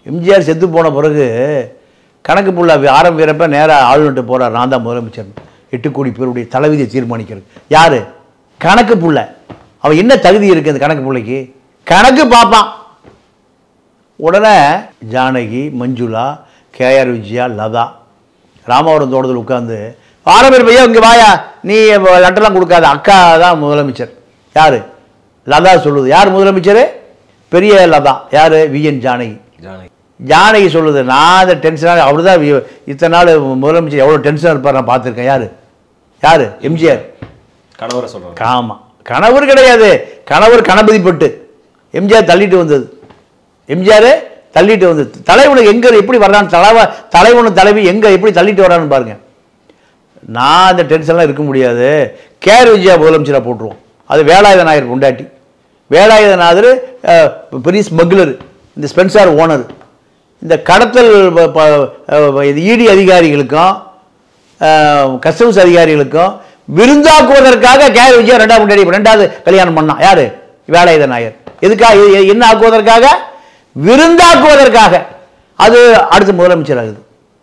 எம்ஜிஆர் செத்து போன பிறகு கணக்கு புள்ள ஆரம்பிக்கிறப்ப நேராக ஆளுநர்கிட்ட போகிறார், நான் தான் முதலமைச்சர். 8 கோடி பேருடைய தலைவிதியை தீர்மானிக்கிறது யார்? கணக்கு புள்ள. அவன் என்ன தகுதி இருக்குது அந்த கணக்கு பிள்ளைக்கு? கணக்கு பார்ப்பான். உடனே ஜானகி, மஞ்சுளா, கேஆர் விஜயா, லதா ராமவரம் தோட்டத்தில் உட்காந்து ஆரம்பி பையா இங்கே வாயா, நீ லட்டெல்லாம் கொடுக்காத, அக்கா தான் முதலமைச்சர். யார்? லதா சொல்லுது. யார் முதலமைச்சர்? பெரிய லதா. யார்? விஎன் ஜானகி. ஜானகி சொல்லுது, நான் அந்த டென்ஷனாக அவர் தான் இத்தனை நாள் முதலமைச்சர் எவ்வளோ டென்ஷனாக இருப்பார் நான் பார்த்துருக்கேன். யார்? யார்? எம்ஜிஆர். கணவரை சொல்கிறாங்க. ஆமாம், கணவர் கிடையாது, கணவர் கணபதிப்பட்டு. எம்ஜிஆர் தள்ளிட்டு வந்தது. எம்ஜிஆர் தள்ளிட்டு வந்தது. தலைவனுக்கு எங்கே எப்படி வர்றான்னு தலைவனு தலைவி எங்கே எப்படி தள்ளிட்டு வரான்னு பாருங்கள். நான் அந்த டென்ஷன்லாம் இருக்க முடியாது, கேஆர் விஜயா முதலமைச்சராக போட்டுருவோம். அது வேலாயுத நாயர் பொண்டாட்டி. வேலாயுத நாயர் பெரிய ஸ்மக்லர், இந்த ஸ்பென்சார் ஓனர். இந்த கடத்தல் இடி அதிகாரிகளுக்கும் கஸ்டம்ஸ் அதிகாரிகளுக்கும் விருந்தாக்குவதற்காக கேஆர் விஜயா ரெண்டாவது கல்யாணம் பண்ணான். யார்? வேலாயுத நாயர். எதுக்காக? என்ன ஆக்குவதற்காக? விருந்தாக்குவதற்காக. அது அடுத்து முதலமைச்சர் ஆகுது.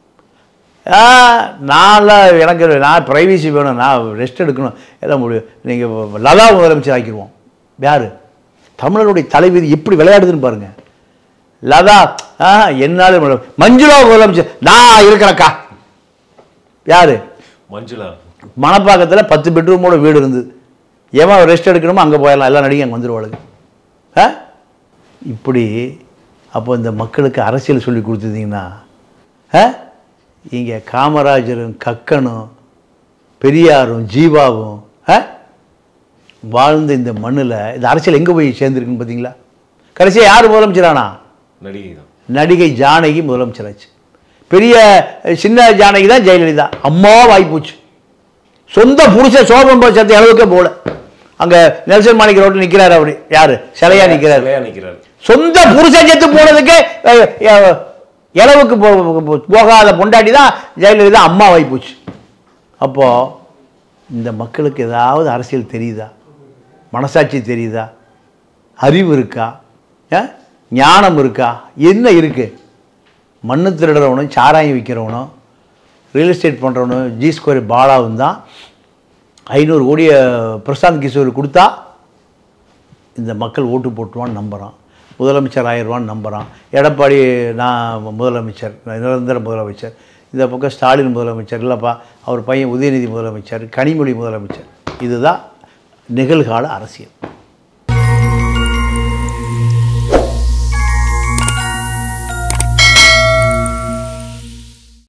நான் பிரைவசி வேணும், நான் ரெஸ்ட் எடுக்கணும், எல்லாம் முடியும். நீங்கள் லதா முதலமைச்சர் ஆக்கிடுவோம். யார்? தமிழருடைய தலைவிதி எப்படி விளையாடுதுன்னு பாருங்க. லதா என்னால மஞ்சுளா முதலமைச்சர் நான் இருக்கிறக்கா. யார்? மஞ்சுளா. மணப்பாக்கத்தில் 10 பெட்ரூமோட வீடு இருந்தது. எவன் ரெஸ்ட் எடுக்கணுமோ அங்கே போயிடலாம், எல்லா நடிகை அங்கே வந்துடுவாளுங்க. இப்படி அப்போ இந்த மக்களுக்கு அரசியல் சொல்லி கொடுத்துருந்தீங்கன்னா, இங்கே காமராஜரும் கக்கனும் பெரியாரும் ஜீவாவும் வாழ்ந்த இந்த மண்ணில் இந்த அரசியல் எங்கே போய் சேர்ந்துருக்குன்னு பார்த்தீங்களா? கடைசியாக யார் முதலமைச்சரானா? நடிகை தான். நடிகை ஜானகி முதலமைச்சராச்சு. பெரிய சின்ன ஜானகி தான் ஜெயலலிதா. அம்மா வாய்ப்போச்சு. சொந்த புருஷ சோபம் சேர்த்த அளவுக்கே போல. அங்கே நெல்சன் மாணிக்க ரோட்டில் நிற்கிறாரு. அப்படி யார்? சிலையா நிற்கிறாரு. சொந்த புருஷன் சேர்த்து போனதுக்கு இளவுக்கு போகாத பொண்டாட்டி தான் ஜெயலலிதா அம்மா வாய்ப்போச்சு. அப்போது இந்த மக்களுக்கு ஏதாவது அரசியல் தெரியுதா? மனசாட்சி தெரியுதா? அறிவு இருக்கா? ஞானம் இருக்கா? என்ன இருக்குது? மண்ணு திருடுறவனும் சாராயம் விற்கிறவனும் ரியல் எஸ்டேட் பண்ணுறவனும் G2 பாலாவும் தான் 500 கோடியை பிரசாந்த் கிஷோர் கொடுத்தா இந்த மக்கள் ஓட்டு போட்டுவான்னு நம்புகிறான். முதலமைச்சர் ஆயிடுவான்னு நம்புகிறான். எடப்பாடி நான் முதலமைச்சர், நிரந்தர முதலமைச்சர். இந்த பக்கம் ஸ்டாலின் முதலமைச்சர், இல்லைப்பா அவர் பையன் உதயநிதி முதலமைச்சர், கனிமொழி முதலமைச்சர். இதுதான் நிகழ்கால அரசியல்.